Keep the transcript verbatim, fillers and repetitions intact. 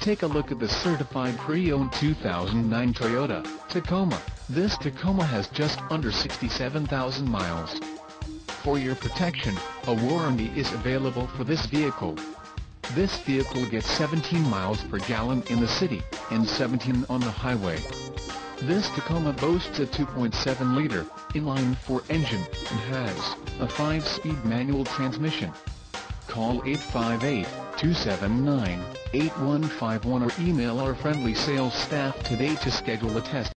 Take a look at the certified pre-owned two thousand nine Toyota Tacoma. This Tacoma has just under sixty-seven thousand miles. For your protection, a warranty is available for this vehicle. This vehicle gets seventeen miles per gallon in the city, and seventeen on the highway. This Tacoma boasts a two point seven liter inline-four engine, and has a five-speed manual transmission. Call eight five eight, two seven nine, eight one five one or email our friendly sales staff today to schedule a test.